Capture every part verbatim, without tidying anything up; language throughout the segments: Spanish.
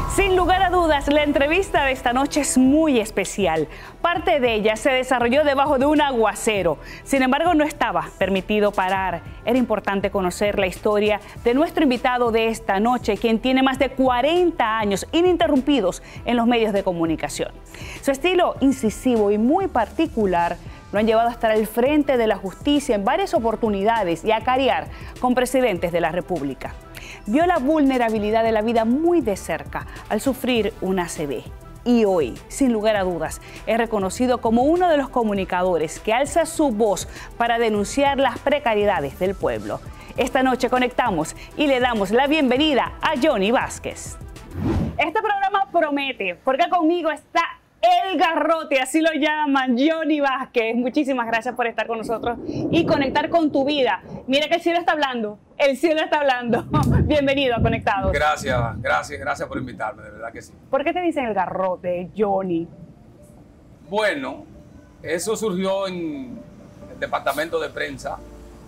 Sin lugar a dudas, la entrevista de esta noche es muy especial. Parte de ella se desarrolló debajo de un aguacero. Sin embargo, no estaba permitido parar. Era importante conocer la historia de nuestro invitado de esta noche, quien tiene más de cuarenta años ininterrumpidos en los medios de comunicación. Su estilo incisivo y muy particular lo han llevado a estar al frente de la justicia en varias oportunidades y a carear con presidentes de la República. Vio la vulnerabilidad de la vida muy de cerca al sufrir un A C V. Y hoy, sin lugar a dudas, es reconocido como uno de los comunicadores que alza su voz para denunciar las precariedades del pueblo. Esta noche conectamos y le damos la bienvenida a Johnny Vázquez. Este programa promete, porque conmigo está el garrote, así lo llaman, Johnny Vázquez. Muchísimas gracias por estar con nosotros y conectar con tu vida. Mira que el cielo está hablando, el cielo está hablando. Bienvenido a Conectados. Gracias, gracias, gracias por invitarme, de verdad que sí. ¿Por qué te dicen el garrote, Johnny? Bueno, eso surgió en el departamento de prensa.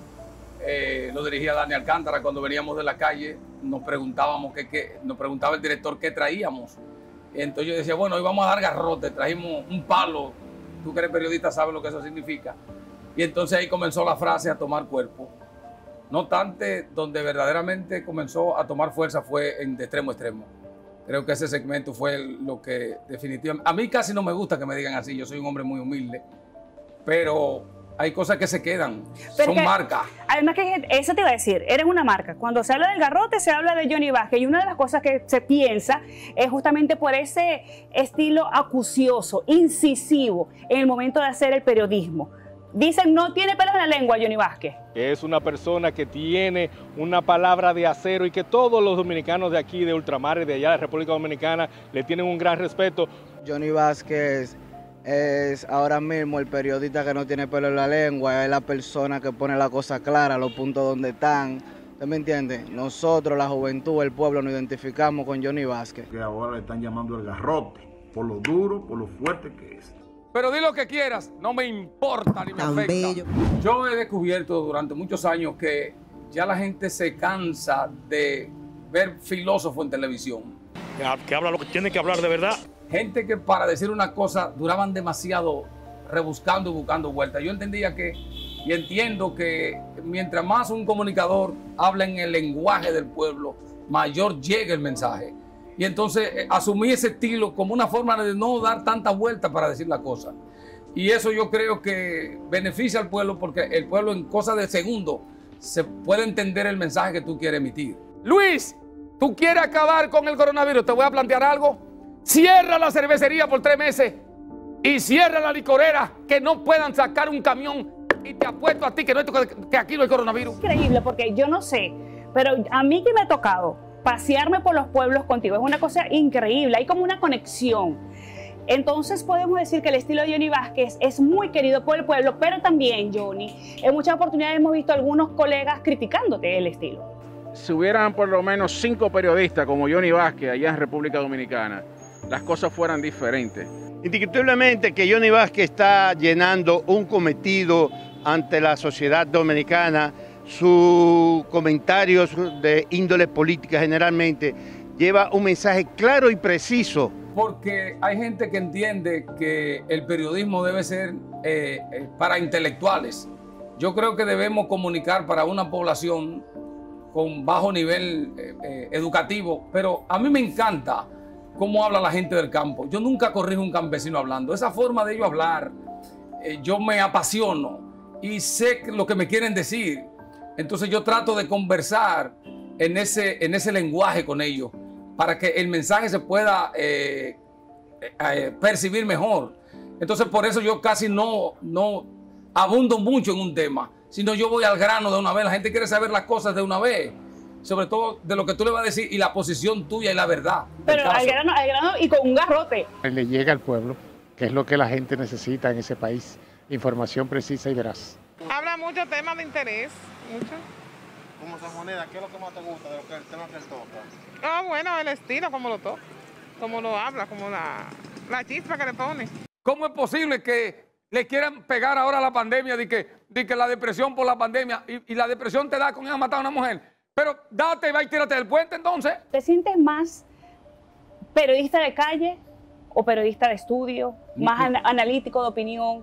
Eh, lo dirigía Dani Alcántara. Cuando veníamos de la calle, nos preguntábamos qué, qué, nos preguntaba el director qué traíamos. Entonces yo decía, bueno, hoy vamos a dar garrote, trajimos un palo, tú que eres periodista sabes lo que eso significa. Y entonces ahí comenzó la frase a tomar cuerpo. No obstante, donde verdaderamente comenzó a tomar fuerza fue en de extremo a extremo. Creo que ese segmento fue lo que definitivamente... A mí casi no me gusta que me digan así, yo soy un hombre muy humilde, pero hay cosas que se quedan, pero son que, marcas. Además que eso te iba a decir, eres una marca. Cuando se habla del garrote, se habla de Johnny Vázquez. Y una de las cosas que se piensa es justamente por ese estilo acucioso, incisivo, en el momento de hacer el periodismo. Dicen, no tiene pelos en la lengua, Johnny Vázquez. Que es una persona que tiene una palabra de acero y que todos los dominicanos de aquí, de ultramar y de allá de la República Dominicana, le tienen un gran respeto. Johnny Vázquez es ahora mismo el periodista que no tiene pelo en la lengua, es la persona que pone la cosa clara, los puntos donde están. ¿Usted me entiende? Nosotros, la juventud, el pueblo, nos identificamos con Johnny Vázquez. Que ahora le están llamando el garrote, por lo duro, por lo fuerte que es. Pero di lo que quieras, no me importa ni me Tan afecta. bello. Yo he descubierto durante muchos años que ya la gente se cansa de ver filósofos en televisión. Que habla lo que tiene que hablar de verdad. Gente que para decir una cosa duraban demasiado rebuscando y buscando vueltas. Yo entendía que, y entiendo que mientras más un comunicador habla en el lenguaje del pueblo, mayor llega el mensaje. Y entonces eh, asumí ese estilo como una forma de no dar tanta vuelta para decir la cosa. Y eso yo creo que beneficia al pueblo porque el pueblo en cosas de segundo se puede entender el mensaje que tú quieres emitir. Luis, ¿tú quieres acabar con el coronavirus? Te voy a plantear algo. Cierra la cervecería por tres meses y cierra la licorera, que no puedan sacar un camión, y te apuesto a ti que, no, que aquí no hay coronavirus. Increíble, porque yo no sé, pero a mí que me ha tocado pasearme por los pueblos contigo, es una cosa increíble, hay como una conexión. Entonces podemos decir que el estilo de Johnny Vázquez es muy querido por el pueblo, pero también, Johnny, en muchas oportunidades hemos visto a algunos colegas criticándote el estilo. Si hubieran por lo menos cinco periodistas como Johnny Vázquez allá en República Dominicana, las cosas fueran diferentes. Indiscutiblemente que Johnny Vázquez está llenando un cometido ante la sociedad dominicana. Sus comentarios de índole política generalmente lleva un mensaje claro y preciso. Porque hay gente que entiende que el periodismo debe ser eh, eh, para intelectuales. Yo creo que debemos comunicar para una población con bajo nivel eh, eh, educativo, pero a mí me encanta cómo habla la gente del campo. Yo nunca corrijo a un campesino hablando. Esa forma de ellos hablar, eh, yo me apasiono y sé lo que me quieren decir. Entonces yo trato de conversar en ese, en ese lenguaje con ellos para que el mensaje se pueda eh, eh, percibir mejor. Entonces por eso yo casi no, no abundo mucho en un tema, sino yo voy al grano de una vez. La gente quiere saber las cosas de una vez, sobre todo de lo que tú le vas a decir y la posición tuya y la verdad. Pero al grano, al grano y con un garrote. Le llega al pueblo, que es lo que la gente necesita en ese país, información precisa y veraz. Habla muchos temas de interés, mucho. Como esa moneda, ¿qué es lo que más te gusta de lo que el tema que él toca? Ah, bueno, el estilo, como lo toca, como lo habla, como la, la chispa que le pone. ¿Cómo es posible que le quieran pegar ahora a la pandemia de que, de que la depresión por la pandemia y, y la depresión te da con ir a matar a una mujer? Pero date, va y tírate del puente entonces. ¿Te sientes más ¿Periodista de calle o periodista de estudio? ¿Más an analítico, de opinión?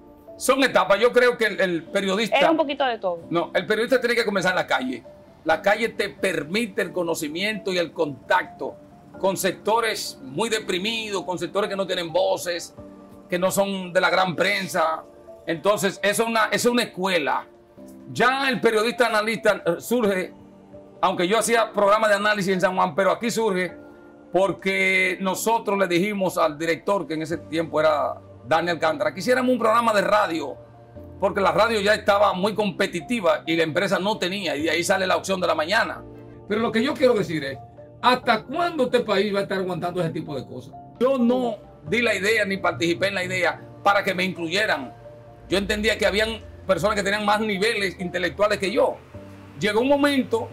Son etapas. Yo creo que el, el periodista... Era un poquito de todo. No, el periodista tiene que comenzar en la calle. La calle te permite el conocimiento y el contacto con sectores muy deprimidos, con sectores que no tienen voces, que no son de la gran prensa. Entonces, eso es una, eso es una escuela. Ya el periodista analista surge, aunque yo hacía programas de análisis en San Juan, pero aquí surge porque nosotros le dijimos al director, que en ese tiempo era Daniel Alcántara, que hiciéramos un programa de radio, porque la radio ya estaba muy competitiva y la empresa no tenía, y de ahí sale la opción de la mañana. Pero lo que yo quiero decir es, ¿hasta cuándo este país va a estar aguantando ese tipo de cosas? Yo no di la idea ni participé en la idea para que me incluyeran. Yo entendía que habían personas que tenían más niveles intelectuales que yo. Llegó un momento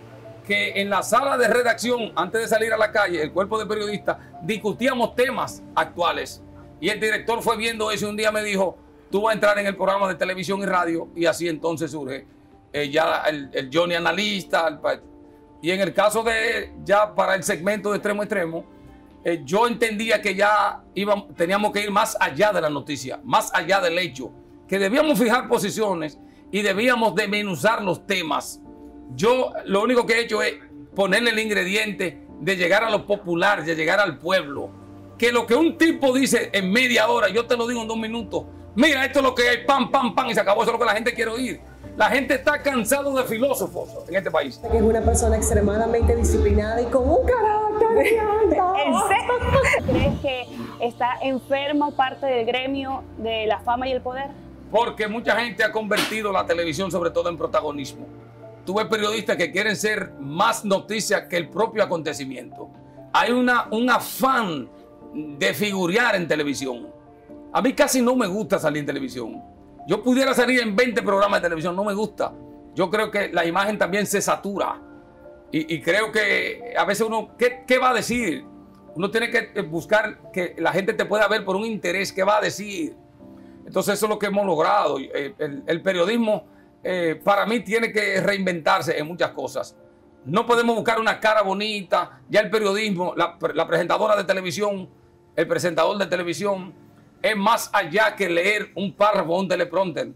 que en la sala de redacción, antes de salir a la calle, el cuerpo de periodistas, discutíamos temas actuales. Y el director fue viendo eso y un día me dijo, tú vas a entrar en el programa de televisión y radio, y así entonces surge eh, ya el, el Johnny Analista. El, y en el caso de, ya para el segmento de extremo a extremo, eh, yo entendía que ya íbamos, teníamos que ir más allá de la noticia, más allá del hecho, que debíamos fijar posiciones y debíamos desmenuzar los temas. Yo lo único que he hecho es ponerle el ingrediente de llegar a lo popular, de llegar al pueblo. Que lo que un tipo dice en media hora, yo te lo digo en dos minutos. Mira, esto es lo que hay, pam, pam, pam, y se acabó. Eso es lo que la gente quiere oír. La gente está cansado de filósofos en este país. Que es una persona extremadamente disciplinada y con un carácter. ¿En serio? ¿Crees que está enfermo parte del gremio de la fama y el poder? Porque mucha gente ha convertido la televisión sobre todo en protagonismo. Tú ves periodistas que quieren ser más noticias que el propio acontecimiento. Hay una, un afán de figurear en televisión. A mí casi no me gusta salir en televisión. Yo pudiera salir en veinte programas de televisión, no me gusta. Yo creo que la imagen también se satura. Y, y creo que a veces uno, ¿qué, ¿qué va a decir? Uno tiene que buscar que la gente te pueda ver por un interés, ¿qué va a decir? Entonces eso es lo que hemos logrado. El, el, el periodismo eh, para mí tiene que reinventarse en muchas cosas. No podemos buscar una cara bonita. Ya el periodismo, la, la presentadora de televisión, el presentador de televisión, es más allá que leer un párrafo o un teleprompter.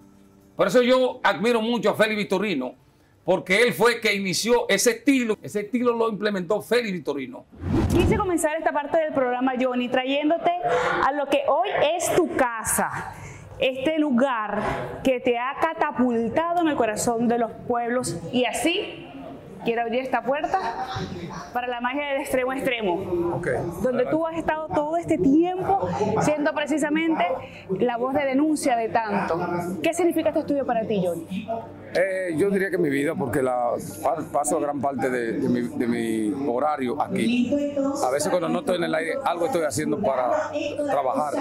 Por eso yo admiro mucho a Félix Victorino, porque él fue que inició ese estilo. Ese estilo lo implementó Félix Victorino. Quise comenzar esta parte del programa, Johnny, trayéndote a lo que hoy es tu casa. Este lugar que te ha catapultado en el corazón de los pueblos, y así quiero abrir esta puerta para la magia de extremo a extremo, okay, donde tú has estado todo este tiempo siendo precisamente la voz de denuncia de tanto. ¿Qué significa este estudio para ti, Johnny? Eh, yo diría que mi vida, porque la, paso gran parte de, de, mi, de mi horario aquí. A veces cuando no estoy en el aire, algo estoy haciendo para trabajar,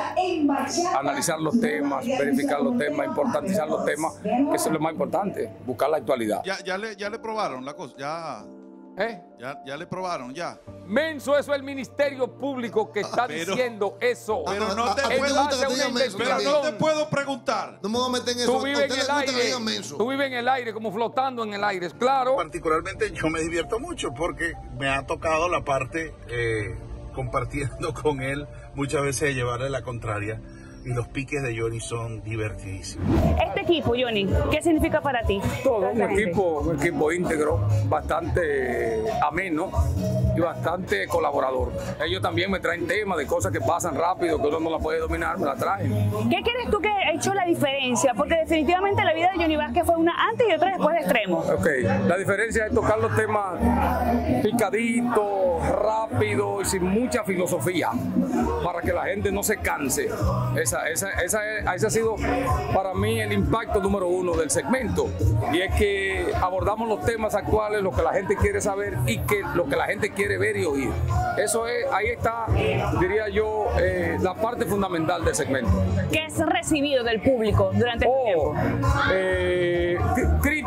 analizar los temas, verificar los temas, importantizar los temas, que eso es lo más importante, buscar la actualidad. Ya, ya, le, ya le probaron la cosa, ya, ¿Eh? ya, ya le probaron, ya. Menso, eso es el Ministerio Público que está pero, diciendo eso. Pero no te, puedo, pero no te puedo preguntar. No me voy a meter en eso. Tú vives en el aire, tú vives en el aire, como flotando en el aire, claro. Particularmente yo me divierto mucho porque me ha tocado la parte eh, compartiendo con él muchas veces de llevarle la contraria. Y los piques de Johnny son divertidísimos. Este equipo, Johnny, ¿qué significa para ti? Todo, un equipo, un equipo íntegro, bastante ameno y bastante colaborador. Ellos también me traen temas de cosas que pasan rápido, que uno no la puede dominar, me la traen. ¿Qué crees tú que ha hecho la diferencia? Porque definitivamente la vida de Johnny Vázquez fue una antes y otra después de extremo. Ok, la diferencia es tocar los temas picaditos, rápido y sin mucha filosofía, para que la gente no se canse. Esa, esa, esa, ese ha sido para mí el impacto número uno del segmento, y es que abordamos los temas actuales, lo que la gente quiere saber y que lo que la gente quiere ver y oír. Eso es, ahí está, diría yo, eh, la parte fundamental del segmento. ¿Qué has recibido del público durante este oh, tiempo? Eh, críticas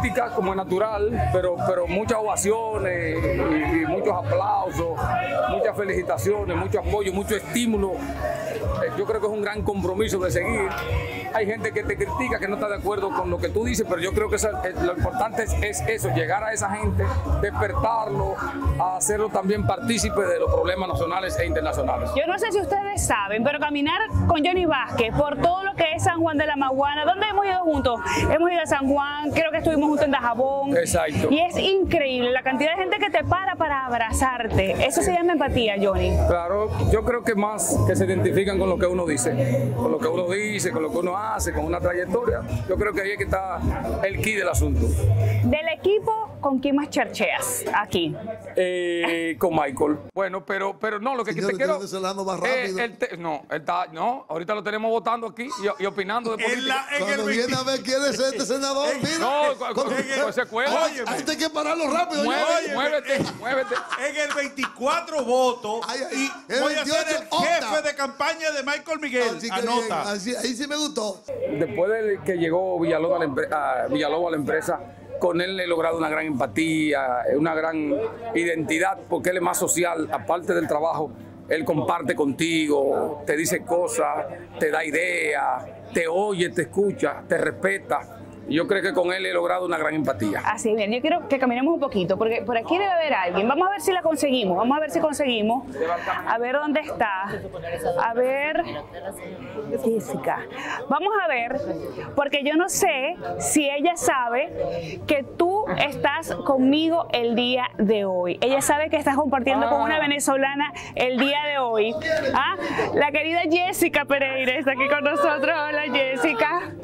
críticas, como es natural, pero, pero muchas ovaciones y, y muchos aplausos, muchas felicitaciones, mucho apoyo, mucho estímulo. Yo creo que es un gran compromiso de seguir. Hay gente que te critica, que no está de acuerdo con lo que tú dices, pero yo creo que eso, lo importante es, es eso, llegar a esa gente, despertarlo, a hacerlo también partícipe de los problemas nacionales e internacionales. Yo no sé si ustedes saben, pero caminar con Johnny Vázquez por todo lo que es San Juan de la Maguana, ¿dónde hemos ido juntos? Hemos ido a San Juan, creo que estuvimos juntos en Dajabón. Exacto. Y es increíble la cantidad de gente que te para para abrazarte. Eso se llama empatía, Johnny. Claro, yo creo que más que se identifican con lo que uno dice, con lo que uno dice, con lo que uno hace, con una trayectoria. Yo creo que ahí es que está el key del asunto. Del equipo, ¿con quién más charcheas aquí? Eh, con Michael. Bueno, pero, pero no, lo que Señores, te quiero... ustedes se la dando más rápido. Eh, él te- no, él está, no, ahorita lo tenemos votando aquí y, y opinando de política. Cuando viene a ver quién es este senador, mira. No, cu- cu- pues se cuela. Oye, hay que pararlo rápido. Mueve- oye. muévete, muévete. En el veinticuatro votos y el voy a ser veintiocho el jefe opta. de campaña de Michael Miguel. Así que Anota. bien, así- ahí sí me gustó. Después de que llegó Villalobos a la, empre- a Villalobos a la empresa, con él he logrado una gran empatía, una gran identidad, porque él es más social, aparte del trabajo. Él comparte contigo, te dice cosas, te da ideas, te oye, te escucha, te respeta. Y yo creo que con él he logrado una gran empatía. Así bien, yo quiero que caminemos un poquito, porque por aquí debe haber alguien. Vamos a ver si la conseguimos, vamos a ver si conseguimos. A ver dónde está. A ver, Jessica. Vamos a ver, porque yo no sé si ella sabe que tú estás conmigo el día de hoy. Ella sabe que estás compartiendo con una venezolana el día de hoy. ¿Ah? La querida Jessica Pereira está aquí con nosotros. Hola, Jessica.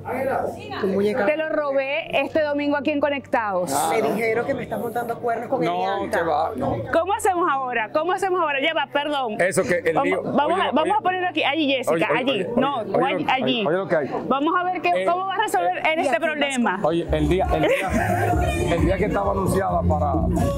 Te lo robé este domingo aquí en Conectados. Me dijeron que me estás montando cuernos con No, Elianta. que va, no. ¿Cómo hacemos ahora? ¿Cómo hacemos ahora? Ya va, perdón. Eso que el vamos, lío- vamos, oye, a, vamos oye. a ponerlo aquí. Allí, Jessica, Oye, oye, allí. oye, no, oye, tú oye, allí. oye, allí. oye lo que hay. Vamos a ver qué, Eh, cómo vas a resolver en este problema. Oye, el día, el día, el día que estaba anunciada para,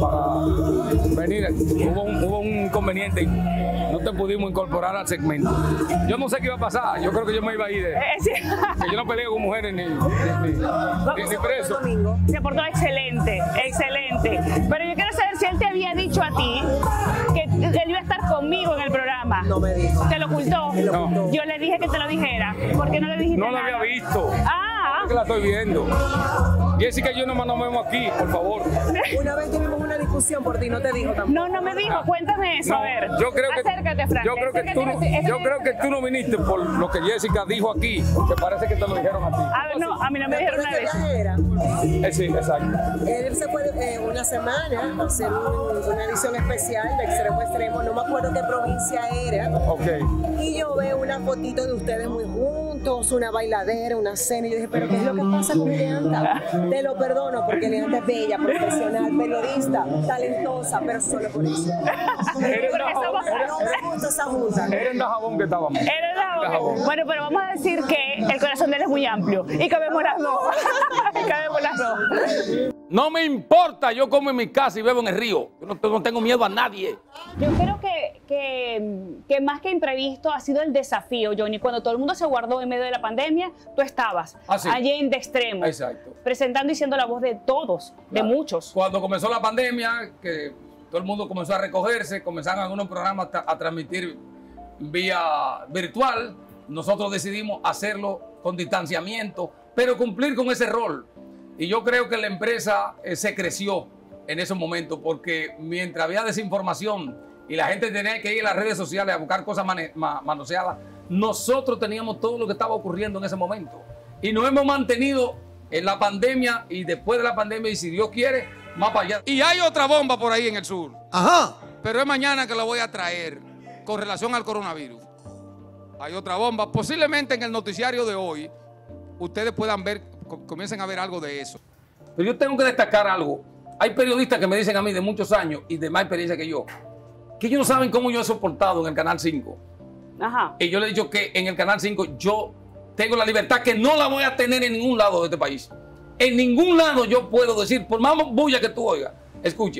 para venir, hubo un, hubo un inconveniente y no te pudimos incorporar al segmento. Yo no sé qué iba a pasar, yo creo que yo me iba a ir de... Eh, sí. que yo no peleo con mujeres ni, ni, ni, ni- ni preso. Se portó excelente, excelente. Pero yo quiero saber si él te había dicho a ti que él iba a estar conmigo en el programa. No me dijo. ¿Te lo ocultó? Me lo ocultó. Yo le dije que te lo dijera. ¿Por qué no le dijiste No la nada? había visto. Ah. Es que la estoy viendo. Jessica y yo nomás nos vemos aquí, por favor. Una vez tuvimos una discusión por ti, no te dijo tampoco. No, no me dijo. Cuéntame eso, No, a ver. yo creo que, Acércate, Frank. yo creo que tú, no- yo creo que tú no viniste por lo que Jessica dijo aquí, porque parece que te lo dijeron a ti. A ver, no, a mí no me dijeron nada de eso. Era. Eh, sí, exacto. Él se fue eh, una semana a hacer un- una edición especial de Extremo a Extremo, no me acuerdo qué provincia era. Ok. Y yo veo una fotito de ustedes muy juntos, una bailadera, una cena, y yo dije, pero ¿qué es lo que pasa con Elianta? Te lo perdono porque Elianta es bella, profesional, periodista, talentosa, pero solo por eso. Eres Pero Dajabón, eres- no me gusta esa junta. Era en Dajabón que estábamos. Era la- Dajabón. Bueno, pero vamos a decir que el corazón de él es muy amplio y cabemos las dos. Y cabemos las dos. No me importa, yo como en mi casa y bebo en el río. Yo no, no tengo miedo a nadie. Yo creo que, que, que más que imprevisto ha sido el desafío, Johnny. Cuando todo el mundo se guardó en medio de la pandemia, tú estabas Ah, sí. allí en De Extremo, Exacto. presentando y siendo la voz de todos, de Claro. muchos. Cuando comenzó la pandemia, que todo el mundo comenzó a recogerse, comenzaron algunos programas a, a transmitir vía virtual, nosotros decidimos hacerlo con distanciamiento, pero cumplir con ese rol. Y yo creo que la empresa eh, se creció en ese momento, porque mientras había desinformación y la gente tenía que ir a las redes sociales a buscar cosas mane- ma- manoseadas, nosotros teníamos todo lo que estaba ocurriendo en ese momento. Y nos hemos mantenido en la pandemia y después de la pandemia, y si Dios quiere, más para allá. Y hay otra bomba por ahí en el sur. Ajá. Pero es mañana que la voy a traer con relación al coronavirus. Hay otra bomba. Posiblemente en el noticiario de hoy ustedes puedan ver, com- comiencen a ver algo de eso. Pero yo tengo que destacar algo. Hay periodistas que me dicen a mí de muchos años y de más experiencia que yo, que ellos no saben cómo yo he soportado en el Canal cinco. Ajá. Y yo le he dicho que en el Canal cinco yo tengo la libertad que no la voy a tener en ningún lado de este país. En ningún lado yo puedo decir, por más bulla que tú oigas, escuche,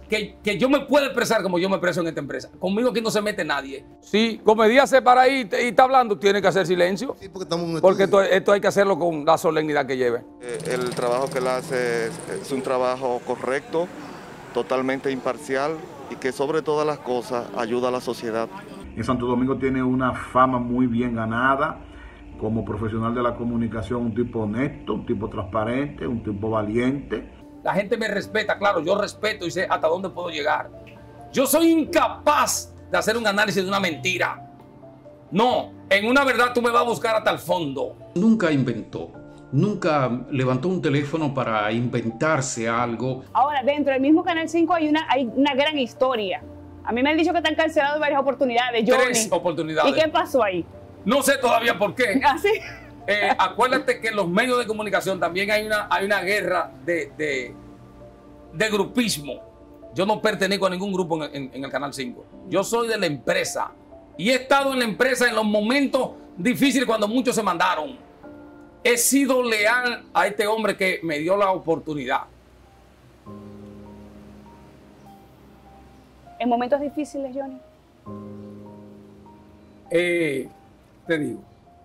que, que yo me pueda expresar como yo me expreso en esta empresa. Conmigo aquí no se mete nadie. Si Comedia se para ahí y está hablando, tiene que hacer silencio. Sí, porque estamos en un porque esto, esto hay que hacerlo con la solemnidad que lleve. El trabajo que él hace es, es un trabajo correcto, totalmente imparcial y que sobre todas las cosas ayuda a la sociedad. En Santo Domingo tiene una fama muy bien ganada como profesional de la comunicación, un tipo honesto, un tipo transparente, un tipo valiente. La gente me respeta, claro, yo respeto y sé hasta dónde puedo llegar. Yo soy incapaz de hacer un análisis de una mentira. No, en una verdad tú me vas a buscar hasta el fondo. Nunca inventó, nunca levantó un teléfono para inventarse algo. Ahora, dentro del mismo Canal cinco hay una, hay una gran historia. A mí me han dicho que están cancelados varias oportunidades, Johnny. Tres oportunidades. ¿Y qué pasó ahí? No sé todavía por qué. ¿Ah, sí? Eh, acuérdate que en los medios de comunicación también hay una, hay una guerra de, de, de grupismo. Yo no pertenezco a ningún grupo en, en, en el Canal cinco. Yo soy de la empresa. Y he estado en la empresa en los momentos difíciles cuando muchos se mandaron. He sido leal a este hombre que me dio la oportunidad. ¿En momentos difíciles, Johnny? Eh, te digo.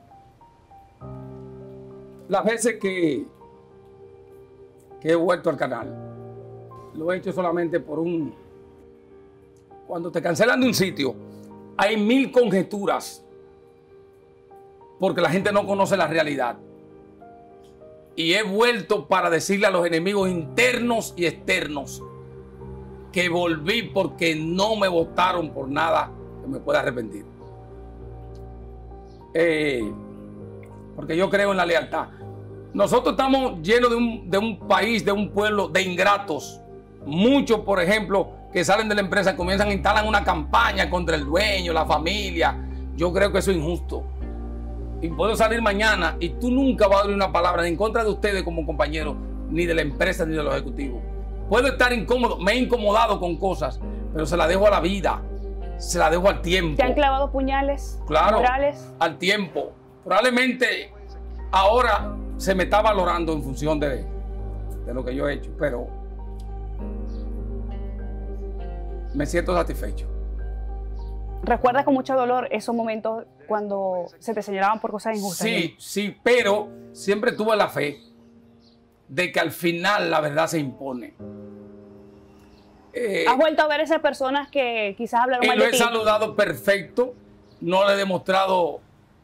Las veces que, que he vuelto al canal, lo he hecho solamente por un... Cuando te cancelan de un sitio, hay mil conjeturas porque la gente no conoce la realidad. Y he vuelto para decirle a los enemigos internos y externos que volví porque no me votaron por nada que me pueda arrepentir. Eh, porque yo creo en la lealtad. Nosotros estamos llenos de un, de un país, de un pueblo de ingratos. Muchos, por ejemplo, que salen de la empresa, comienzan a instalar una campaña contra el dueño, la familia. Yo creo que eso es injusto. Y puedo salir mañana y tú nunca vas a dar una palabra ni en contra de ustedes como compañeros, ni de la empresa, ni de los ejecutivos. Puedo estar incómodo, me he incomodado con cosas, pero se la dejo a la vida, se la dejo al tiempo. ¿Te han clavado puñales? Claro, morales? Al tiempo. Probablemente ahora se me está valorando en función de, de lo que yo he hecho, pero me siento satisfecho. ¿Recuerdas con mucho dolor esos momentos cuando se te señalaban por cosas injustas? Sí, sí, pero siempre tuve la fe de que al final la verdad se impone. Eh, ¿Has vuelto a ver a esas personas que quizás hablaron mal de ti? Lo he saludado perfecto, no le he demostrado,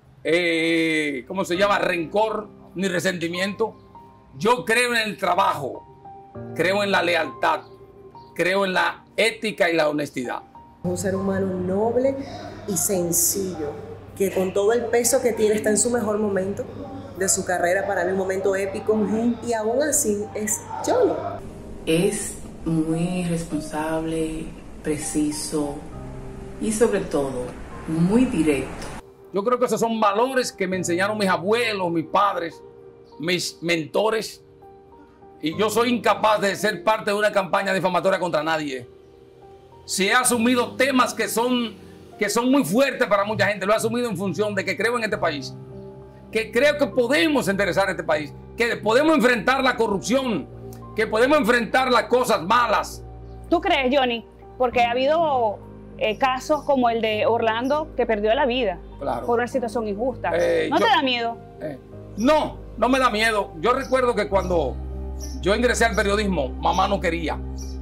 eh, ¿cómo se llama? Rencor ni resentimiento. Yo creo en el trabajo, creo en la lealtad, creo en la ética y la honestidad. Un ser humano noble y sencillo, que con todo el peso que tiene está en su mejor momento de su carrera, para mí un momento épico, uh-huh. Y aún así es Johnny. Es muy responsable, preciso y sobre todo muy directo. Yo creo que esos son valores que me enseñaron mis abuelos, mis padres, mis mentores, y yo soy incapaz de ser parte de una campaña difamatoria contra nadie. Si he asumido temas que son, que son muy fuertes para mucha gente, lo he asumido en función de que creo en este país, que creo que podemos enderezar este país, que podemos enfrentar la corrupción, que podemos enfrentar las cosas malas. ¿Tú crees, Johnny? Porque ha habido eh, casos como el de Orlando, que perdió la vida, claro, por una situación injusta. Eh, ¿No yo, te da miedo? Eh, no, no me da miedo. Yo recuerdo que cuando yo ingresé al periodismo, mamá no quería.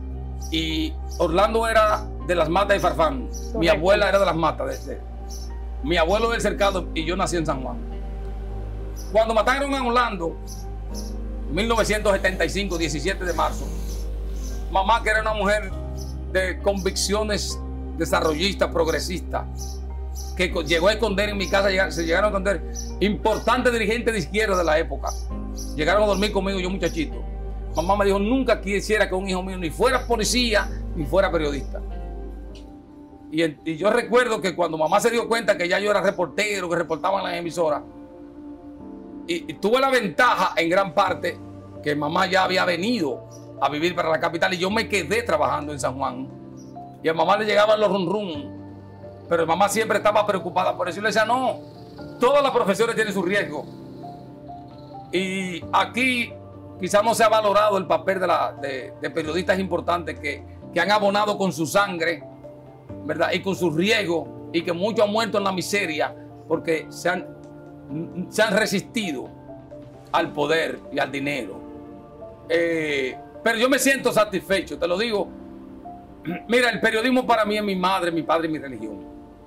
Y Orlando era de las Matas de Farfán. Correcto. Mi abuela era de las Matas. De, de, mi abuelo del Cercado y yo nací en San Juan. Cuando mataron a Orlando, mil novecientos setenta y cinco, diecisiete de marzo, mamá, que era una mujer de convicciones desarrollistas, progresistas, que llegó a esconder en mi casa, se llegaron a esconder importantes dirigentes de izquierda de la época. Llegaron a dormir conmigo, yo muchachito. Mamá me dijo, nunca quisiera que un hijo mío ni fuera policía, ni fuera periodista. Y, y yo recuerdo que cuando mamá se dio cuenta que ya yo era reportero, que reportaba en las emisoras, y, y tuve la ventaja en gran parte que mamá ya había venido a vivir para la capital y yo me quedé trabajando en San Juan. Y a mamá le llegaban los rum rum, pero mamá siempre estaba preocupada por eso. Y le decía, no, todas las profesiones tienen su riesgo. Y aquí quizás no se ha valorado el papel de, la, de, de periodistas importantes que que han abonado con su sangre, ¿verdad? Y con su riego, y que muchos han muerto en la miseria porque se han, se han resistido al poder y al dinero. Eh, pero yo me siento satisfecho, te lo digo. Mira, el periodismo para mí es mi madre, mi padre y mi religión.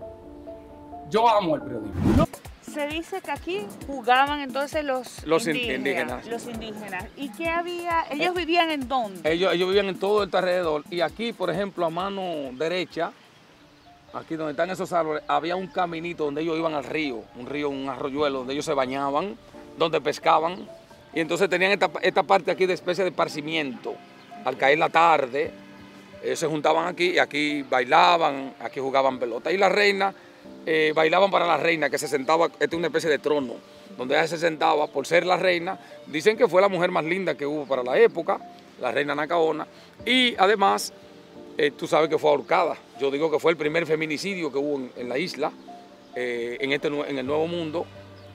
Yo amo el periodismo. Se dice que aquí jugaban entonces los, Los indígenas, indígenas. Los indígenas. ¿Y qué había? ¿Ellos eh, vivían en dónde? Ellos, ellos vivían en todo este alrededor. Y aquí, por ejemplo, a mano derecha, aquí donde están esos árboles, había un caminito donde ellos iban al río, un río, un arroyuelo, donde ellos se bañaban, donde pescaban. Y entonces tenían esta, esta parte aquí de especie de esparcimiento. Al caer la tarde, ellos se juntaban aquí y aquí bailaban, aquí jugaban pelota. Y la reina... Eh, bailaban para la reina, que se sentaba, esta es una especie de trono, donde ella se sentaba por ser la reina. Dicen que fue la mujer más linda que hubo para la época, la reina Anacaona. Y además, eh, tú sabes que fue ahorcada. Yo digo que fue el primer feminicidio que hubo en, en la isla, eh, en, este, en el Nuevo Mundo.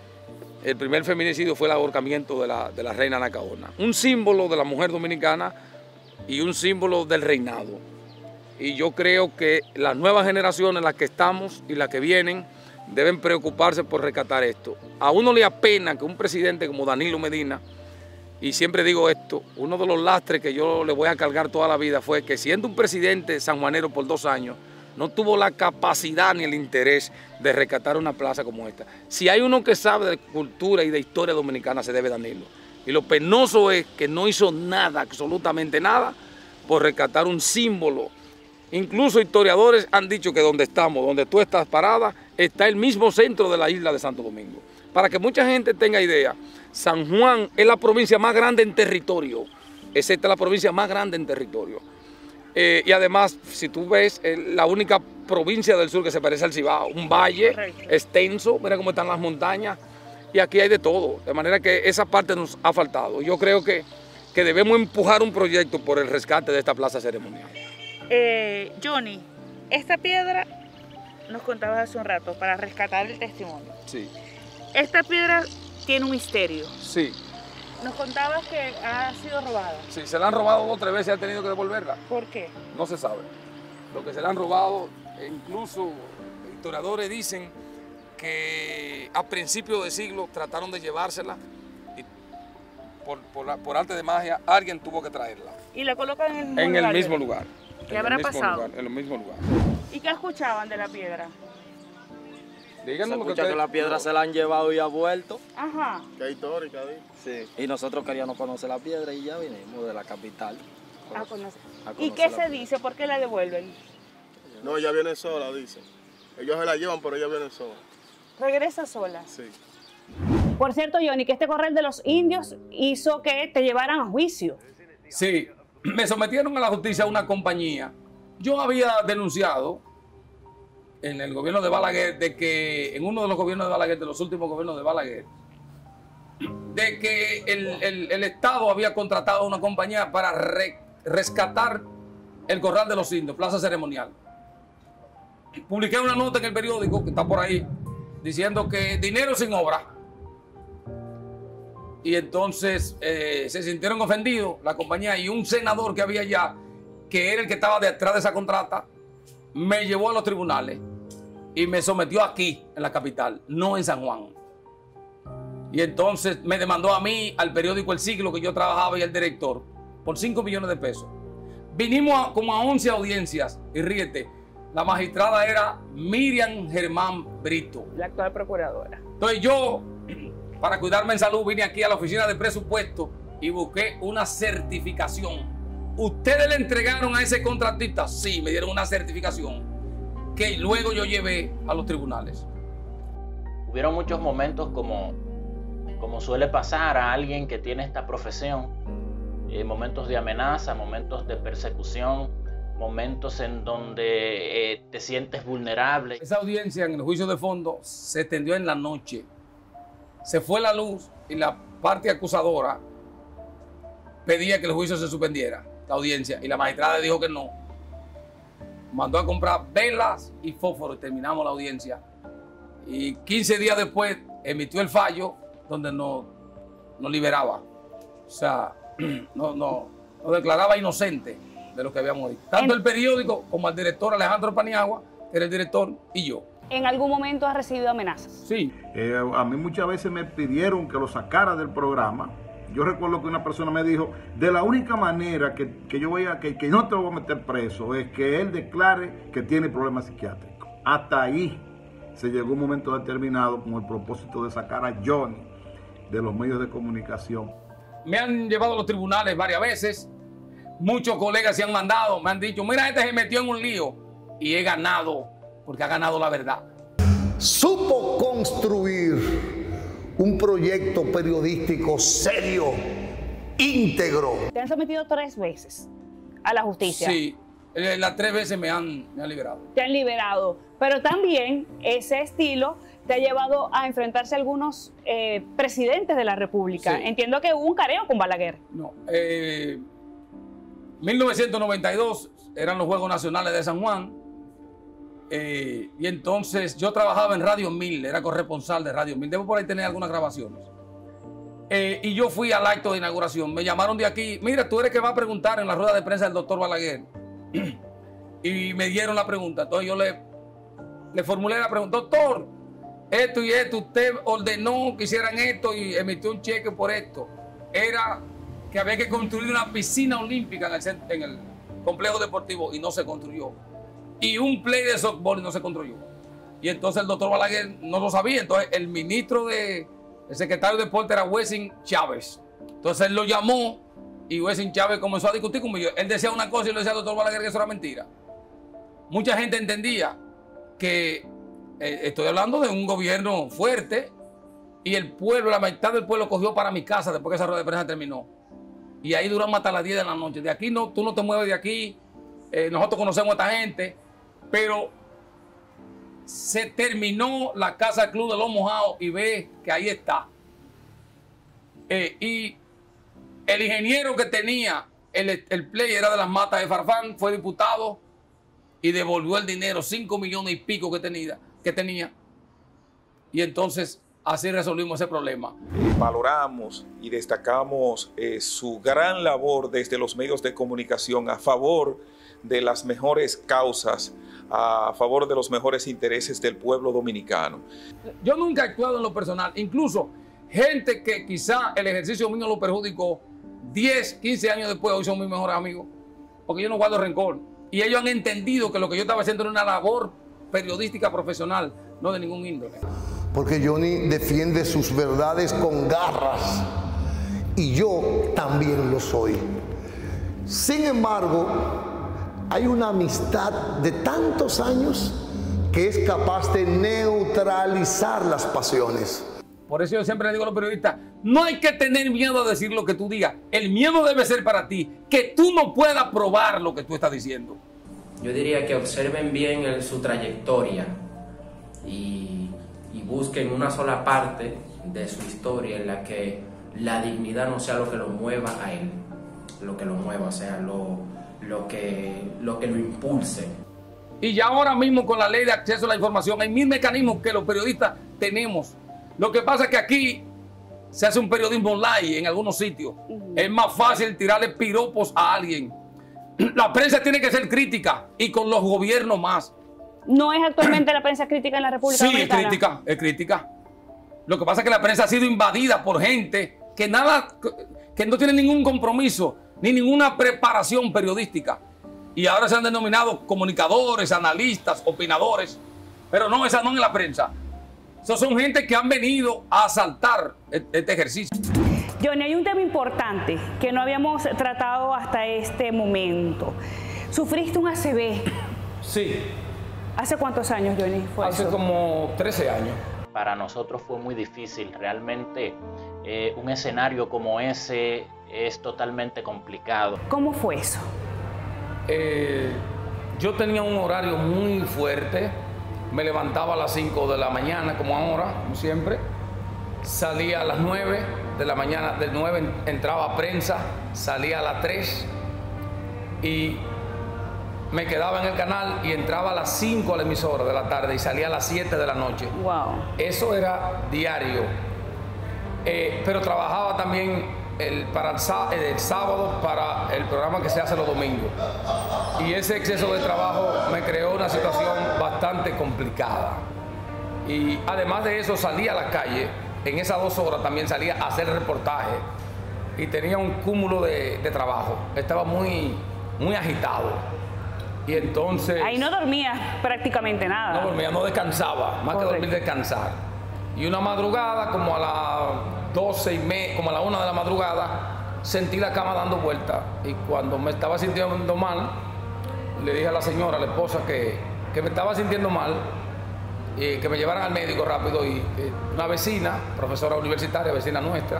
El primer feminicidio fue el ahorcamiento de la, de la reina Anacaona. Un símbolo de la mujer dominicana y un símbolo del reinado. Y yo creo que las nuevas generaciones, las que estamos y las que vienen, deben preocuparse por rescatar esto. A uno le apena que un presidente como Danilo Medina, y siempre digo esto, uno de los lastres que yo le voy a cargar toda la vida fue que siendo un presidente sanjuanero por dos años, no tuvo la capacidad ni el interés de rescatar una plaza como esta. Si hay uno que sabe de cultura y de historia dominicana, se debe Danilo. Y lo penoso es que no hizo nada, absolutamente nada, por rescatar un símbolo. Incluso historiadores han dicho que donde estamos, donde tú estás parada, está el mismo centro de la isla de Santo Domingo. Para que mucha gente tenga idea, San Juan es la provincia más grande en territorio. Esta es la provincia más grande en territorio. Eh, y además, si tú ves, eh, la única provincia del sur que se parece al Cibao, un valle extenso, mira cómo están las montañas, y aquí hay de todo. De manera que esa parte nos ha faltado. Yo creo que, que debemos empujar un proyecto por el rescate de esta plaza ceremonial. Eh, Johnny, esta piedra, nos contabas hace un rato, para rescatar el testimonio. Sí. Esta piedra tiene un misterio. Sí. Nos contabas que ha sido robada. Sí, se la han robado dos o tres veces y han tenido que devolverla. ¿Por qué? No se sabe. Lo que se la han robado, incluso historiadores dicen que a principios de siglo trataron de llevársela y por, por, por arte de magia alguien tuvo que traerla. ¿Y la colocan en el mismo en lugar? En el mismo lugar. ¿Qué habrá pasado? Lugar, en el mismo lugar. ¿Y qué escuchaban de la piedra? Díganos se lo escucha que, que la piedra se la han llevado y ha vuelto. Ajá. Qué histórica, ¿sí? Sí. Y nosotros queríamos conocer la piedra y ya vinimos de la capital. A conocer. A conocer ¿Y qué se piedra. dice? ¿Por qué la devuelven? No, ella viene sola, dicen. Ellos se la llevan, pero ella viene sola. ¿Regresa sola? Sí. Por cierto, Johnny, que este corral de los indios hizo que te llevaran a juicio. Sí, me sometieron a la justicia a una compañía. Yo había denunciado en el gobierno de Balaguer de que, en uno de los gobiernos de Balaguer, de los últimos gobiernos de Balaguer, de que el, el, el Estado había contratado a una compañía para re, rescatar el corral de los indios, plaza ceremonial. Publiqué una nota en el periódico, que está por ahí, diciendo que dinero sin obra. Y entonces eh, se sintieron ofendidos la compañía y un senador que había allá, que era el que estaba detrás de esa contrata, me llevó a los tribunales y me sometió aquí, en la capital, no en San Juan. Y entonces me demandó a mí, al periódico El Siglo, que yo trabajaba, y al director, por cinco millones de pesos. Vinimos a, como a once audiencias, y ríete, la magistrada era Miriam Germán Brito, la actual procuradora. Entonces yo, para cuidarme en salud, vine aquí a la oficina de presupuesto y busqué una certificación. ¿Ustedes le entregaron a ese contratista? Sí, me dieron una certificación que luego yo llevé a los tribunales. Hubieron muchos momentos como, como suele pasar a alguien que tiene esta profesión, eh, momentos de amenaza, momentos de persecución, momentos en donde eh, te sientes vulnerable. Esa audiencia en el juicio de fondo se extendió en la noche. Se fue la luz y la parte acusadora pedía que el juicio se suspendiera, la audiencia, y la magistrada dijo que no. Mandó a comprar velas y fósforos y terminamos la audiencia. Y quince días después emitió el fallo donde nos no liberaba. O sea, no, no, nos declaraba inocente. de lo que habíamos dicho. Tanto el periódico como el director Alejandro Paniagua, que era el director, y yo. ¿En algún momento has recibido amenazas? Sí. Eh, a mí muchas veces me pidieron que lo sacara del programa. Yo recuerdo que una persona me dijo, de la única manera que, que yo voy a, que, que no te lo voy a meter preso es que él declare que tiene problemas psiquiátricos. Hasta ahí se llegó un momento determinado con el propósito de sacar a Johnny de los medios de comunicación. Me han llevado a los tribunales varias veces. Muchos colegas se han mandado, me han dicho, mira, este se metió en un lío. Y he ganado, porque ha ganado la verdad. Supo construir un proyecto periodístico serio, íntegro. Te han sometido tres veces a la justicia. Sí, las tres veces me han, me han liberado. Te han liberado, pero también ese estilo te ha llevado a enfrentarse a algunos eh, presidentes de la República. Sí. Entiendo que hubo un careo con Balaguer. No, eh, mil novecientos noventa y dos eran los Juegos Nacionales de San Juan. Eh, y entonces yo trabajaba en Radio Mil, era corresponsal de Radio Mil. Debo por ahí tener algunas grabaciones. Eh, y yo fui al acto de inauguración. Me llamaron de aquí. Mira, tú eres que va a preguntar en la rueda de prensa del doctor Balaguer. Y me dieron la pregunta. Entonces yo le, le formulé la pregunta. Doctor, esto y esto, usted ordenó que hicieran esto y emitió un cheque por esto. Era que había que construir una piscina olímpica en el, en el complejo deportivo y no se construyó. Y un play de softball no se construyó. Y entonces el doctor Balaguer no lo sabía. Entonces el ministro de, el secretario de deporte era Wessing Chávez. Entonces él lo llamó y Wessing Chávez comenzó a discutir conmigo. Él decía una cosa y le decía al doctor Balaguer que eso era mentira. Mucha gente entendía que eh, estoy hablando de un gobierno fuerte y el pueblo, la mitad del pueblo cogió para mi casa después que esa rueda de prensa terminó. Y ahí duramos hasta las diez de la noche. De aquí no, tú no te mueves de aquí. Eh, nosotros conocemos a esta gente. Pero se terminó la casa Club de los Mojados y ve que ahí está. Eh, y el ingeniero que tenía el, el play era de las Matas de Farfán, fue diputado y devolvió el dinero, cinco millones y pico que tenía, que tenía. Y entonces así resolvimos ese problema. Valoramos y destacamos eh, su gran labor desde los medios de comunicación a favor de las mejores causas, a favor de los mejores intereses del pueblo dominicano. Yo nunca he actuado en lo personal, incluso gente que quizá el ejercicio mío lo perjudicó, diez, quince años después hoy son mis mejores amigos, porque yo no guardo rencor. Y ellos han entendido que lo que yo estaba haciendo era una labor periodística profesional, no de ningún índole. Porque Johnny defiende sus verdades con garras y yo también lo soy. Sin embargo, hay una amistad de tantos años que es capaz de neutralizar las pasiones. Por eso yo siempre le digo a los periodistas, no hay que tener miedo a decir lo que tú digas. El miedo debe ser para ti, que tú no puedas probar lo que tú estás diciendo. Yo diría que observen bien el, su trayectoria y, y busquen una sola parte de su historia en la que la dignidad no sea lo que lo mueva a él, lo que lo mueva, o sea, lo, lo, que, lo que lo impulse. Y ya ahora mismo con la ley de acceso a la información hay mil mecanismos que los periodistas tenemos. Lo que pasa es que aquí se hace un periodismo light en algunos sitios. Uh-huh. Es más fácil tirarle piropos a alguien. La prensa tiene que ser crítica y con los gobiernos más. ¿No es actualmente la prensa crítica en la República Dominicana? Sí, es crítica, es crítica. Lo que pasa es que la prensa ha sido invadida por gente que nada, que no tiene ningún compromiso ni ninguna preparación periodística. Y ahora se han denominado comunicadores, analistas, opinadores. Pero no, esa no es la prensa. Esos son gente que han venido a asaltar este ejercicio. Johnny, hay un tema importante que no habíamos tratado hasta este momento. Sufriste un A C V. Sí. ¿Hace cuántos años, Johnny, fue Hace eso? como trece años. Para nosotros fue muy difícil. Realmente eh, un escenario como ese es totalmente complicado. ¿Cómo fue eso? Eh, yo tenía un horario muy fuerte. Me levantaba a las cinco de la mañana, como ahora, como siempre. Salía a las nueve de la mañana, del nueve entraba a prensa, salía a las tres y me quedaba en el canal y entraba a las cinco a la emisora de la tarde y salía a las siete de la noche. Wow. Eso era diario. Eh, pero trabajaba también el, para el, el sábado para el programa que se hace los domingos. Y ese exceso de trabajo me creó una situación bastante complicada. Y además de eso salí a la calle, en esas dos horas también salía a hacer reportaje y tenía un cúmulo de, de trabajo. Estaba muy, muy agitado. Y entonces... Ahí no dormía prácticamente nada. No dormía, no descansaba, más Correcto. que dormir, descansar. Y una madrugada, como a las doce y media, como a la una de la madrugada, sentí la cama dando vueltas. Y cuando me estaba sintiendo mal, le dije a la señora, a la esposa, que, que me estaba sintiendo mal, y que me llevaran al médico rápido. Y eh, una vecina, profesora universitaria, vecina nuestra,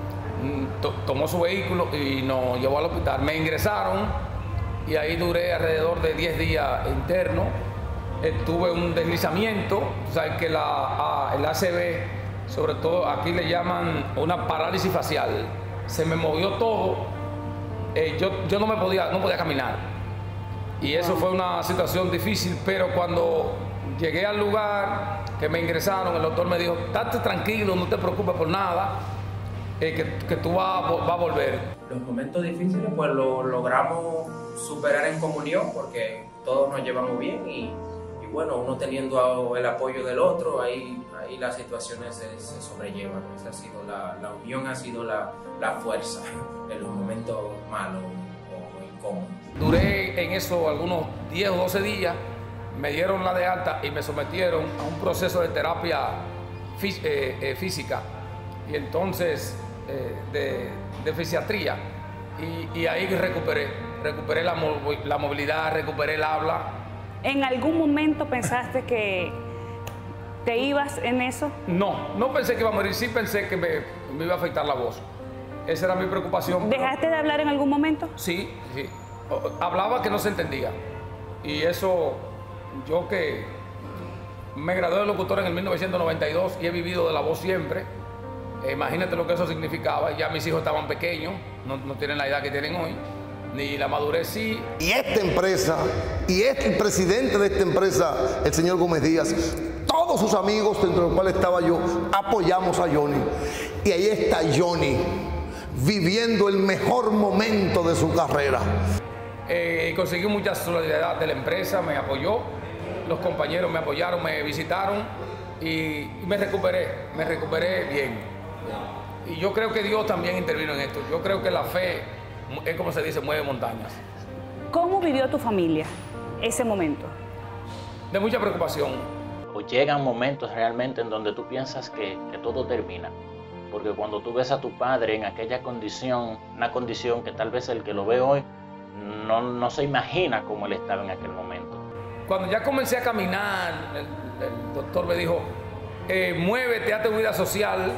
to, tomó su vehículo y nos llevó al hospital. Me ingresaron. Y ahí duré alrededor de diez días interno. Eh, tuve un deslizamiento, o sea, que la, a, el A C V, sobre todo aquí le llaman una parálisis facial. Se me movió todo, eh, yo, yo no me podía, no podía caminar. Y eso fue una situación difícil, pero cuando llegué al lugar que me ingresaron, el doctor me dijo, estate tranquilo, no te preocupes por nada, eh, que, que tú vas, vas a volver. Los momentos difíciles pues lo logramos superar en comunión porque todos nos llevamos bien y, y bueno, uno teniendo el apoyo del otro, ahí, ahí las situaciones se, se sobrellevan. Esa ha sido la, la unión ha sido la, la fuerza en los momentos malos o, o incómodos. Duré en eso algunos diez o doce días, me dieron la de alta y me sometieron a un proceso de terapia fí eh, eh, física y entonces eh, de, de fisiatría y, y ahí recuperé. Recuperé la, la movilidad, recuperé el habla. ¿En algún momento pensaste que te ibas en eso? No, no pensé que iba a morir, sí pensé que me, me iba a afectar la voz. Esa era mi preocupación. ¿Dejaste pero... de hablar en algún momento? Sí, sí. Hablaba que no se entendía. Y eso, yo que me gradué de locutor en el mil novecientos noventa y dos y he vivido de la voz siempre, eh, imagínate lo que eso significaba. Ya mis hijos estaban pequeños, no, no tienen la edad que tienen hoy. Ni la madurez sí. Y esta empresa, y este presidente de esta empresa, el señor Gómez Díaz, todos sus amigos, dentro de los cuales estaba yo, apoyamos a Johnny. Y ahí está Johnny, viviendo el mejor momento de su carrera. Eh, conseguí mucha solidaridad de la empresa, me apoyó, los compañeros me apoyaron, me visitaron y, y me recuperé, me recuperé bien. Y yo creo que Dios también intervino en esto. Yo creo que la fe, es como se dice, mueve montañas. ¿Cómo vivió tu familia ese momento? De mucha preocupación. O llegan momentos realmente en donde tú piensas que, que todo termina. Porque cuando tú ves a tu padre en aquella condición, una condición que tal vez el que lo ve hoy no, no se imagina cómo él estaba en aquel momento. Cuando ya comencé a caminar, el, el doctor me dijo, eh, muévete, hazte vida social.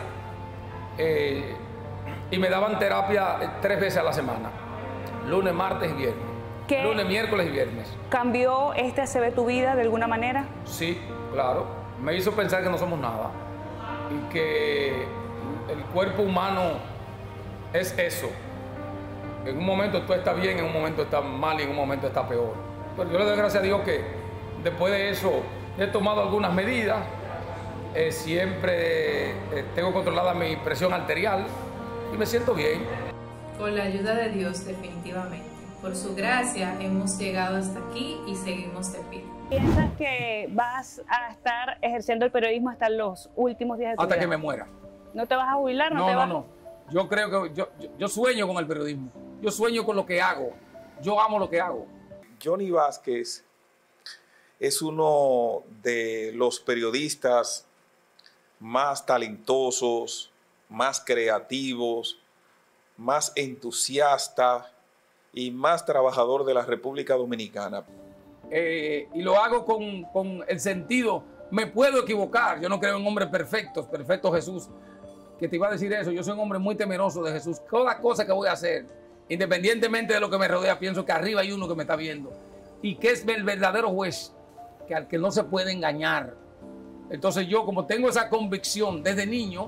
Eh, y me daban terapia tres veces a la semana, lunes, martes y viernes. ¿Qué? Lunes, miércoles y viernes. ¿Cambió este A C V tu vida de alguna manera? Sí, claro. Me hizo pensar que no somos nada y que el cuerpo humano es eso. En un momento tú estás bien, en un momento estás mal y en un momento estás peor. Pero yo le doy gracias a Dios que después de eso he tomado algunas medidas. Eh, siempre eh, tengo controlada mi presión arterial y me siento bien. Con la ayuda de Dios, definitivamente. Por su gracia hemos llegado hasta aquí y seguimos de pie. ¿Piensas que vas a estar ejerciendo el periodismo hasta los últimos días de tu vida? Hasta que me muera. ¿No te vas a jubilar? No, no, te no, vas... no. Yo creo que yo, yo, yo sueño con el periodismo. Yo sueño con lo que hago. Yo amo lo que hago. Johnny Vázquez es uno de los periodistas más talentosos, más creativos, más entusiasta y más trabajador de la República Dominicana. Eh, y lo hago con, con el sentido, me puedo equivocar, yo no creo en hombres perfectos, perfecto Jesús, que te iba a decir eso, yo soy un hombre muy temeroso de Jesús. Toda cosa que voy a hacer, independientemente de lo que me rodea, pienso que arriba hay uno que me está viendo y que es el verdadero juez, que al que no se puede engañar. Entonces yo, como tengo esa convicción desde niño,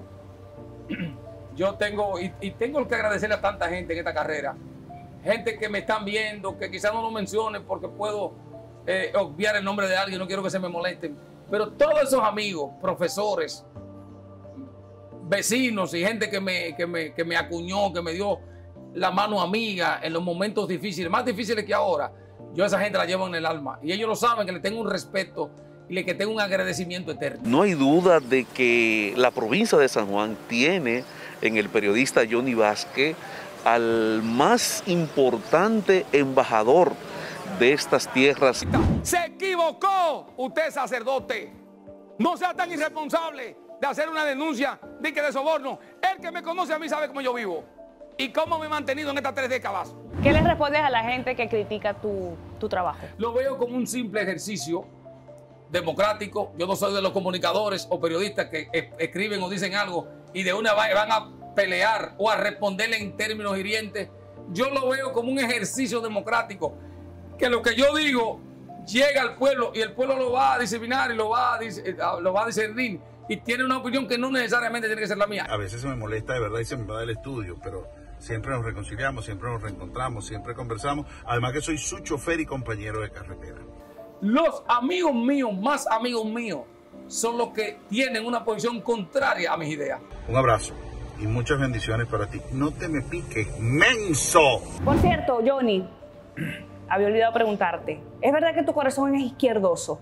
yo tengo, y, y tengo que agradecerle a tanta gente en esta carrera, gente que me están viendo, que quizás no lo mencione porque puedo eh, obviar el nombre de alguien, no quiero que se me molesten, pero todos esos amigos, profesores, vecinos y gente que me, que, me, que me acuñó, que me dio la mano amiga en los momentos difíciles, más difíciles que ahora, yo a esa gente la llevo en el alma. Y ellos lo saben, que le tengo un respeto y que tengo un agradecimiento eterno. No hay duda de que la provincia de San Juan tiene en el periodista Johnny Vázquez al más importante embajador de estas tierras. Se equivocó usted, sacerdote. No sea tan irresponsable de hacer una denuncia de que de soborno. El que me conoce a mí sabe cómo yo vivo y cómo me he mantenido en estas tres décadas. ¿Qué le respondes a la gente que critica tu, tu trabajo? Lo veo como un simple ejercicio democrático. Yo no soy de los comunicadores o periodistas que escriben o dicen algo y de una vez van a pelear o a responderle en términos hirientes. Yo lo veo como un ejercicio democrático, que lo que yo digo llega al pueblo y el pueblo lo va a disciplinar y lo va a, lo va a discernir y tiene una opinión que no necesariamente tiene que ser la mía. A veces se me molesta de verdad y se me va del estudio, pero siempre nos reconciliamos, siempre nos reencontramos, siempre conversamos. Además que soy su chofer y compañero de carretera. Los amigos míos, más amigos míos, son los que tienen una posición contraria a mis ideas. Un abrazo y muchas bendiciones para ti. No te me piques, menso. Por cierto, Johnny, había olvidado preguntarte, ¿es verdad que tu corazón es izquierdoso?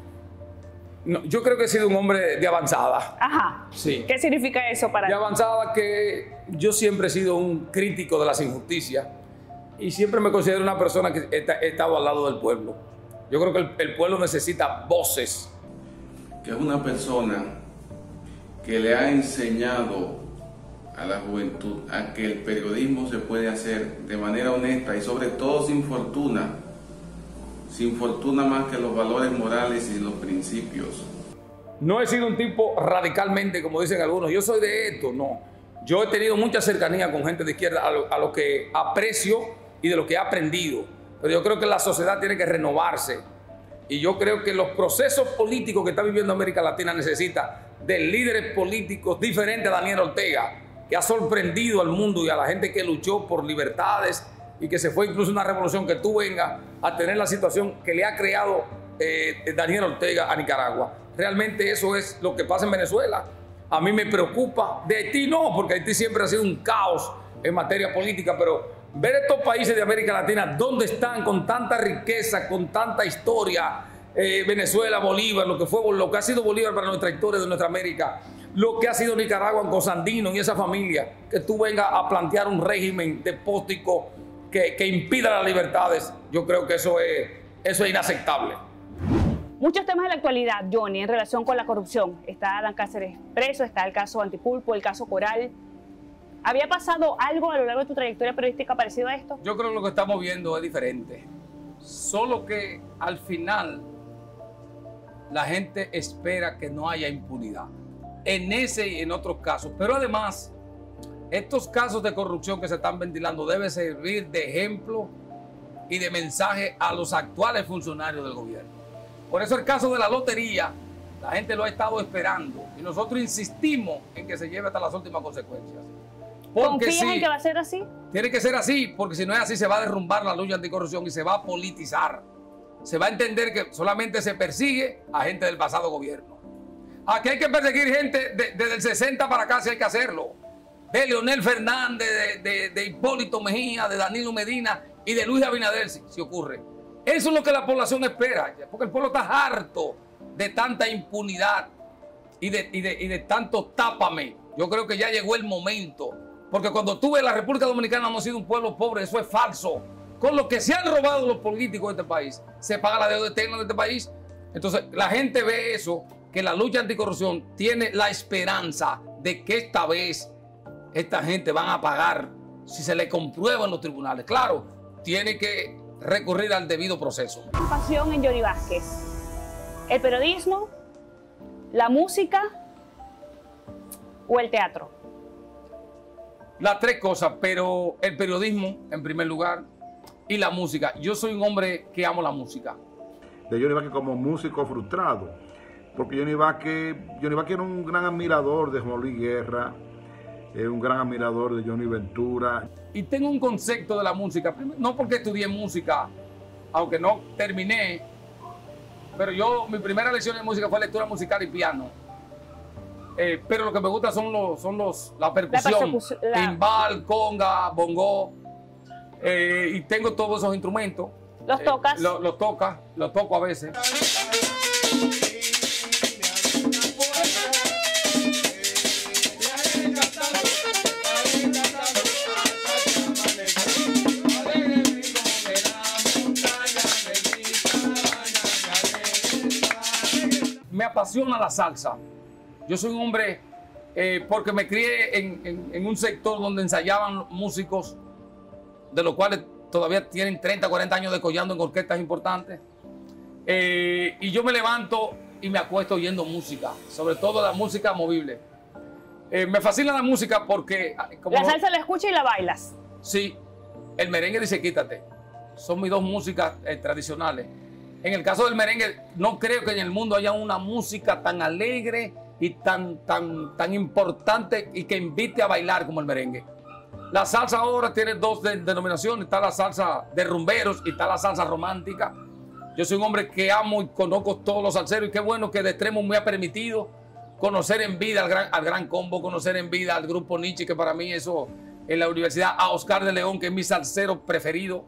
No, yo creo que he sido un hombre de avanzada. Ajá. Sí. ¿Qué significa eso para ti? De avanzada, que yo siempre he sido un crítico de las injusticias y siempre me considero una persona que he estado al lado del pueblo. Yo creo que el, el pueblo necesita voces. Que es una persona que le ha enseñado a la juventud a que el periodismo se puede hacer de manera honesta y sobre todo sin fortuna, sin fortuna más que los valores morales y los principios. No he sido un tipo radicalmente, como dicen algunos, yo soy de esto, no. Yo he tenido mucha cercanía con gente de izquierda a lo, a lo que aprecio y de lo que he aprendido. Pero yo creo que la sociedad tiene que renovarse. Y yo creo que los procesos políticos que está viviendo América Latina necesita de líderes políticos diferentes a Daniel Ortega, que ha sorprendido al mundo y a la gente que luchó por libertades y que se fue incluso una revolución, que tú vengas a tener la situación que le ha creado eh, Daniel Ortega a Nicaragua. Realmente eso es lo que pasa en Venezuela. A mí me preocupa. De Haití no, porque Haití siempre ha sido un caos en materia política, pero ver estos países de América Latina, donde están con tanta riqueza, con tanta historia, eh, Venezuela, Bolívar, lo que fue, lo que ha sido Bolívar para nuestra historia de nuestra América, lo que ha sido Nicaragua con Sandino y esa familia, que tú vengas a plantear un régimen despótico que, que impida las libertades, yo creo que eso es, eso es inaceptable. Muchos temas de la actualidad, Johnny, en relación con la corrupción. Está Adán Cáceres preso, está el caso Antipulpo, el caso Coral. ¿Había pasado algo a lo largo de tu trayectoria periodística parecido a esto? Yo creo que lo que estamos viendo es diferente. Solo que al final la gente espera que no haya impunidad. En ese y en otros casos. Pero además, estos casos de corrupción que se están ventilando deben servir de ejemplo y de mensaje a los actuales funcionarios del gobierno. Por eso el caso de la lotería, la gente lo ha estado esperando. Y nosotros insistimos en que se lleve hasta las últimas consecuencias. ¿Confías en que va a ser así? Tiene que ser así, porque si no es así se va a derrumbar la lucha anticorrupción y se va a politizar. Se va a entender que solamente se persigue a gente del pasado gobierno. Aquí hay que perseguir gente de, desde el sesenta para acá, si hay que hacerlo. De Leonel Fernández, de, de, de Hipólito Mejía, de Danilo Medina y de Luis Abinader, si, si ocurre. Eso es lo que la población espera, porque el pueblo está harto de tanta impunidad y de, y de, y de tanto tápame. Yo creo que ya llegó el momento. Porque cuando tú ves la República Dominicana hemos sido un pueblo pobre, eso es falso. Con lo que se han robado los políticos de este país, se paga la deuda eterna de este país. Entonces la gente ve eso, que la lucha anticorrupción tiene la esperanza de que esta vez esta gente van a pagar si se le comprueba en los tribunales. Claro, tiene que recurrir al debido proceso. Pasión en Johnny Vázquez. ¿El periodismo, la música o el teatro? Las tres cosas, pero el periodismo en primer lugar y la música. Yo soy un hombre que amo la música. De Johnny Vázquez como músico frustrado, porque Johnny Vázquez, Johnny Vázquez era un gran admirador de Juan Luis Guerra, eh, un gran admirador de Johnny Ventura. Y tengo un concepto de la música, no porque estudié música, aunque no terminé, pero yo, mi primera lección de música fue lectura musical y piano. Eh, pero lo que me gusta son los, son los, la percusión, la la... timbal, conga, bongo, eh, y tengo todos esos instrumentos. ¿Los eh, tocas? Los lo toca, los toco a veces. Me apasiona la salsa. Yo soy un hombre, eh, porque me crié en, en, en un sector donde ensayaban músicos, de los cuales todavía tienen treinta, cuarenta años decollando en orquestas importantes. Eh, y yo me levanto y me acuesto oyendo música, sobre todo la música movible. Eh, me fascina la música porque... Como la salsa la escuchas y la bailas. Sí, el merengue dice quítate. Son mis dos músicas eh, tradicionales. En el caso del merengue, no creo que en el mundo haya una música tan alegre y tan, tan, tan importante y que invite a bailar como el merengue. La salsa ahora tiene dos de, denominaciones. Está la salsa de rumberos y está la salsa romántica. Yo soy un hombre que amo y conozco todos los salseros y qué bueno que de extremo me ha permitido conocer en vida al gran, al gran combo, conocer en vida al grupo Nietzsche, que para mí eso en la universidad, a Oscar de León, que es mi salsero preferido.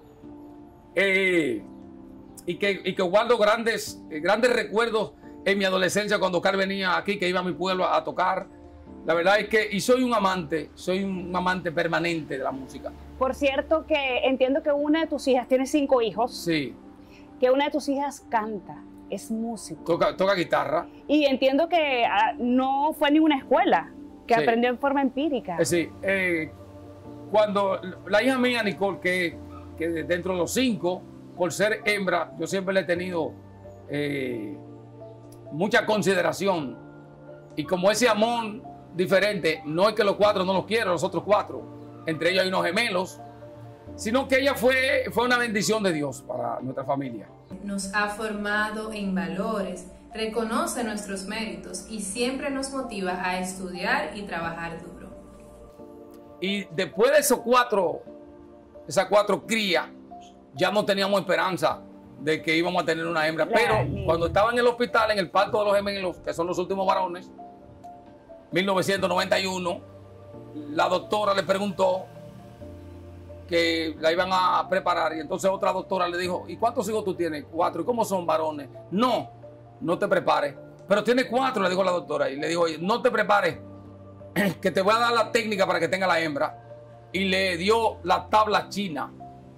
Eh, Y que, y que guardo grandes, grandes recuerdos en mi adolescencia cuando Oscar venía aquí, que iba a mi pueblo a, a tocar. La verdad es que, y soy un amante, soy un amante permanente de la música. Por cierto, que entiendo que una de tus hijas, tiene cinco hijos. Sí. Que una de tus hijas canta, es músico. Toca, toca guitarra. Y entiendo que uh, no fue ni una escuela, que sí. aprendió en forma empírica. Eh, sí, eh, cuando la hija mía, Nicole, que, que dentro de los cinco, por ser hembra, yo siempre le he tenido eh, mucha consideración. Y como ese amor diferente, no es que los cuatro no los quiero, los otros cuatro, entre ellos hay unos gemelos, sino que ella fue, fue una bendición de Dios para nuestra familia. Nos ha formado en valores, reconoce nuestros méritos y siempre nos motiva a estudiar y trabajar duro. Y después de esos cuatro, esas cuatro crías, ya no teníamos esperanza de que íbamos a tener una hembra. Pero cuando estaba en el hospital, en el parto de los gemelos, que son los últimos varones, mil novecientos noventa y uno, la doctora le preguntó que la iban a preparar. Y entonces otra doctora le dijo, ¿y cuántos hijos tú tienes? Cuatro. ¿Y cómo son varones? No, no te prepares. Pero tiene cuatro, le dijo la doctora. Y le dijo, no te prepares, que te voy a dar la técnica para que tenga la hembra. Y le dio la tabla china.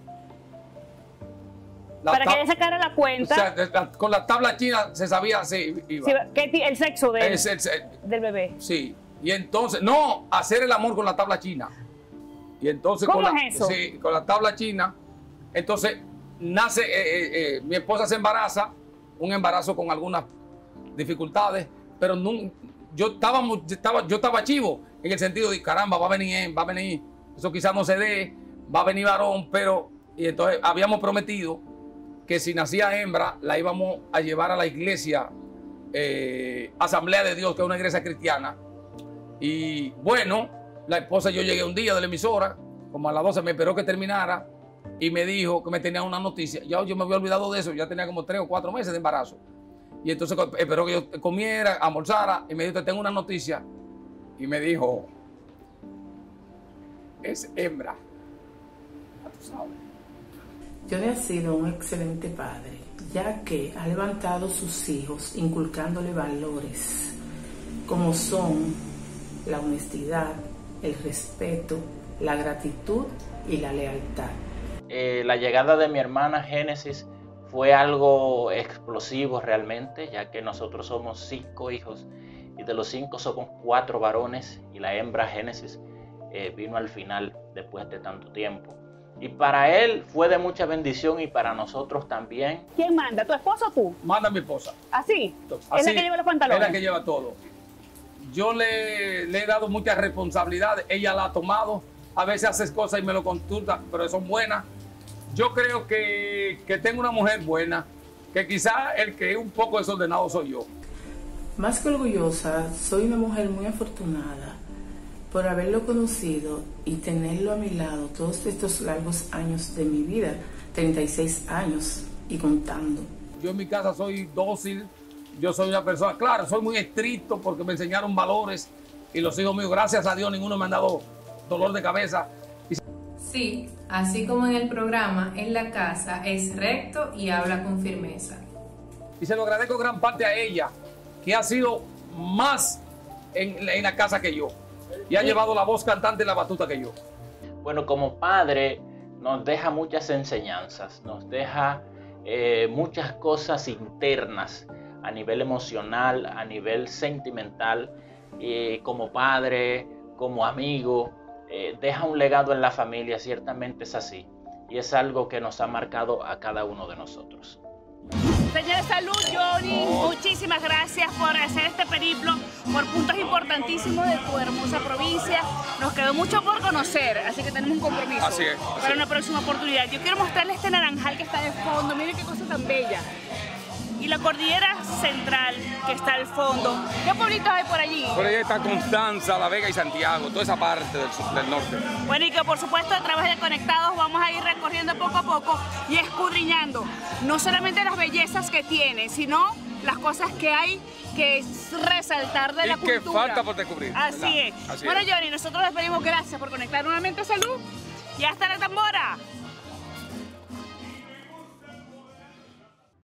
La para que ella sacara la cuenta. O sea, la, con la tabla china se sabía si iba. Sí, ¿qué, el sexo del, el, el, el, del bebé. Sí. Y entonces, no, hacer el amor con la tabla china. Y entonces ¿Cómo con la, es eso? Sí, con la tabla china. Entonces, nace, eh, eh, eh, mi esposa se embaraza, un embarazo con algunas dificultades, pero no, yo, estaba, estaba, yo estaba chivo, en el sentido de, caramba, va a venir, va a venir, eso quizás no se dé, va a venir varón, pero, y entonces habíamos prometido que si nacía hembra, la íbamos a llevar a la iglesia, eh, Asamblea de Dios, que es una iglesia cristiana. Y bueno, la esposa, yo llegué un día de la emisora, como a las doce, me esperó que terminara y me dijo que me tenía una noticia. Ya yo me había olvidado de eso, ya tenía como tres o cuatro meses de embarazo. Y entonces esperó que yo comiera, almorzara y me dijo, te tengo una noticia. Y me dijo, es hembra. Ya tú sabes. Johnny ha sido un excelente padre, ya que ha levantado sus hijos inculcándole valores como son la honestidad, el respeto, la gratitud y la lealtad. Eh, la llegada de mi hermana Génesis fue algo explosivo realmente, ya que nosotros somos cinco hijos y de los cinco somos cuatro varones y la hembra Génesis eh, vino al final después de tanto tiempo. Y para él fue de mucha bendición y para nosotros también. ¿Quién manda? ¿Tu esposa o tú? Manda mi esposa. ¿Así? Así ¿Es la que lleva los pantalones? Es la que lleva todo. Yo le, le he dado muchas responsabilidades. Ella la ha tomado. A veces hace cosas y me lo consulta, pero son buenas. Yo creo que, que tengo una mujer buena, que quizá el que es un poco desordenado soy yo. Más que orgullosa, soy una mujer muy afortunada por haberlo conocido y tenerlo a mi lado todos estos largos años de mi vida, treinta y seis años y contando. Yo en mi casa soy dócil, yo soy una persona, claro, soy muy estricto porque me enseñaron valores y los hijos míos, gracias a Dios, ninguno me han dado dolor de cabeza. Sí, así como en el programa, en la casa es recto y habla con firmeza. Y se lo agradezco gran parte a ella, que ha sido más en, en la casa que yo. Y ha llevado la voz cantante y la batuta que yo. Bueno, como padre nos deja muchas enseñanzas, nos deja eh, muchas cosas internas a nivel emocional, a nivel sentimental. Eh, como padre, como amigo, eh, deja un legado en la familia, ciertamente es así. Y es algo que nos ha marcado a cada uno de nosotros. Señores, salud, Johnny. Muchísimas gracias por hacer este periplo por puntos importantísimos de tu hermosa provincia. Nos quedó mucho por conocer, así que tenemos un compromiso así es, así para es. una próxima oportunidad. Yo quiero mostrarles este naranjal que está de fondo. Miren qué cosa tan bella. Y la cordillera central que está al fondo. ¿Qué pueblitos hay por allí? Por ahí está Constanza, La Vega y Santiago, toda esa parte del, sur, del norte. Bueno, y que por supuesto a través de Conectados vamos a ir recorriendo poco a poco y escudriñando no solamente las bellezas que tiene, sino las cosas que hay que resaltar de y la que cultura. falta por descubrir. Así ¿verdad? es. Así bueno, es. Johnny, nosotros les pedimos gracias por conectar nuevamente. Salud y hasta la tambora.